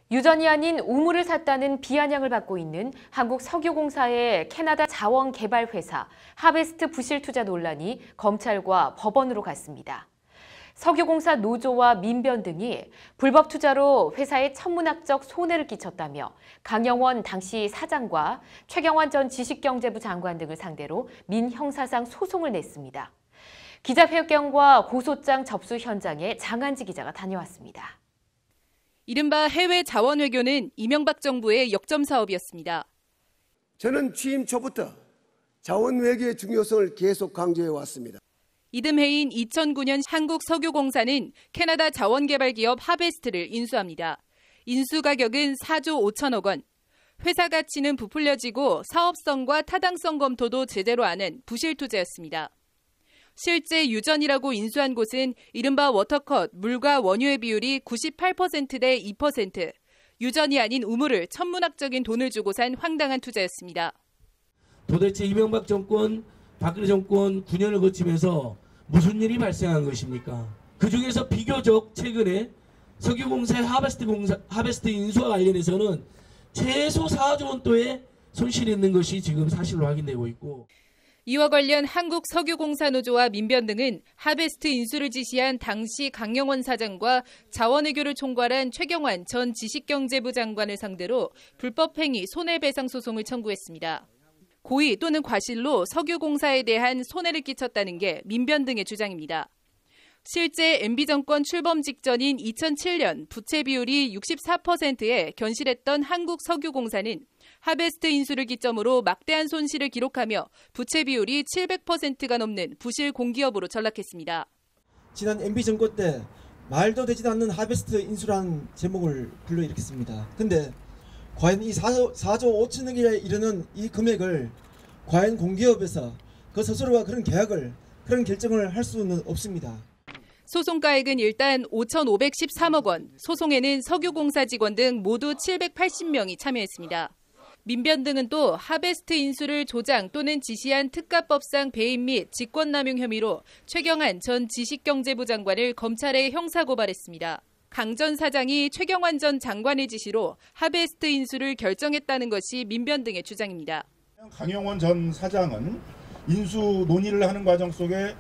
유전이 아닌 우물을 샀다는 비아냥을 받고 있는 한국석유공사의 캐나다 자원개발회사 하베스트 부실 투자 논란이 검찰과 법원으로 갔습니다. 석유공사 노조와 민변 등이 불법 투자로 회사에 천문학적 손해를 끼쳤다며 강영원 당시 사장과 최경환 전 지식경제부 장관 등을 상대로 민형사상 소송을 냈습니다. 기자회견과 고소장 접수 현장에 장한지 기자가 다녀왔습니다. 이른바 해외 자원 외교는 이명박 정부의 역점 사업이었습니다. 저는 취임 초부터 자원 외교의 중요성을 계속 강조해 왔습니다. 이듬해인 2009년 한국석유공사는 캐나다 자원개발기업 하베스트를 인수합니다. 인수 가격은 4조 5천억 원. 회사 가치는 부풀려지고 사업성과 타당성 검토도 제대로 안 한 부실 투자였습니다. 실제 유전이라고 인수한 곳은 이른바 워터컷, 물과 원유의 비율이 98%대 2%, 유전이 아닌 우물을 천문학적인 돈을 주고 산 황당한 투자였습니다. 도대체 이명박 정권, 박근혜 정권 9년을 거치면서 무슨 일이 발생한 것입니까? 그중에서 비교적 최근에 석유공사의 하베스트 인수와 관련해서는 최소 4조 원도의 손실이 있는 것이 지금 사실로 확인되고 있고, 이와 관련 한국석유공사 노조와 민변 등은 하베스트 인수를 지시한 당시 강영원 사장과 자원외교를 총괄한 최경환 전 지식경제부 장관을 상대로 불법행위 손해배상 소송을 청구했습니다. 고의 또는 과실로 석유공사에 대한 손해를 끼쳤다는 게 민변 등의 주장입니다. 실제 MB정권 출범 직전인 2007년 부채 비율이 64%에 견실했던 한국석유공사는 하베스트 인수를 기점으로 막대한 손실을 기록하며 부채 비율이 700%가 넘는 부실 공기업으로 전락했습니다. 지난 MB정권 때 말도 되지도 않는 하베스트 인수라는 제목을 불러일으켰습니다. 근데 과연 이 4조 5천억에 이르는 이 금액을 과연 공기업에서 그 스스로가 그런 계약을, 그런 결정을 할 수는 없습니다. 소송가액은 일단 5,513억 원, 소송에는 석유공사 직원 등 모두 780명이 참여했습니다. 민변 등은 또 하베스트 인수를 조장 또는 지시한 특가법상 배임 및 직권남용 혐의로 최경환 전 지식경제부 장관을 검찰에 형사고발했습니다. 강 전 사장이 최경환 전 장관의 지시로 하베스트 인수를 결정했다는 것이 민변 등의 주장입니다. 강영원 전 사장은 인수 논의를 하는 과정 속에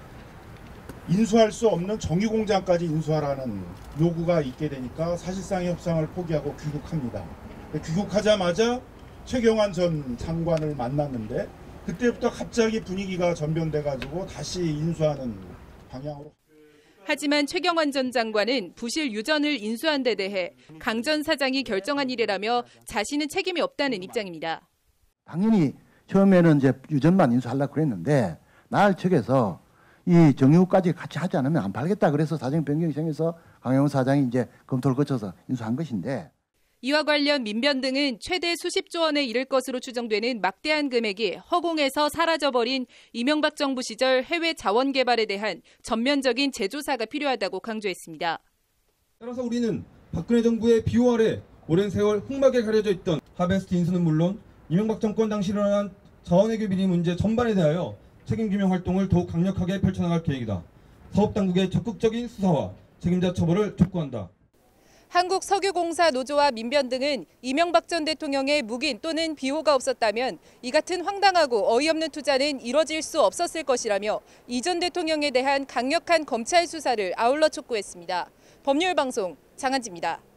인수할 수 없는 정유공장까지 인수하라는 요구가 있게 되니까 사실상의 협상을 포기하고 귀국합니다. 귀국하자마자 최경환 전 장관을 만났는데 그때부터 갑자기 분위기가 전변돼가지고 다시 인수하는 방향으로. 하지만 최경환 전 장관은 부실 유전을 인수한 데 대해 강 전 사장이 결정한 일이라며 자신은 책임이 없다는 입장입니다. 당연히 처음에는 이제 유전만 인수하려고 그랬는데 나을 측에서 이 정유까지 같이 하지 않으면 안 팔겠다 그래서 사정 변경이 생겨서 강영원 사장이 이제 검토를 거쳐서 인수한 것인데, 이와 관련 민변 등은 최대 수십조 원에 이를 것으로 추정되는 막대한 금액이 허공에서 사라져버린 이명박 정부 시절 해외 자원 개발에 대한 전면적인 재조사가 필요하다고 강조했습니다. 따라서 우리는 박근혜 정부의 비호 아래 오랜 세월 흑막에 가려져 있던 하베스트 인수는 물론 이명박 정권 당시 일어난 자원외교 비리 문제 전반에 대하여 책임규명 활동을 더욱 강력하게 펼쳐나갈 계획이다. 사업당국의 적극적인 수사와 책임자 처벌을 촉구한다. 한국석유공사 노조와 민변 등은 이명박 전 대통령의 묵인 또는 비호가 없었다면 이 같은 황당하고 어이없는 투자는 이뤄질 수 없었을 것이라며 이 전 대통령에 대한 강력한 검찰 수사를 아울러 촉구했습니다. 법률방송 장한지입니다.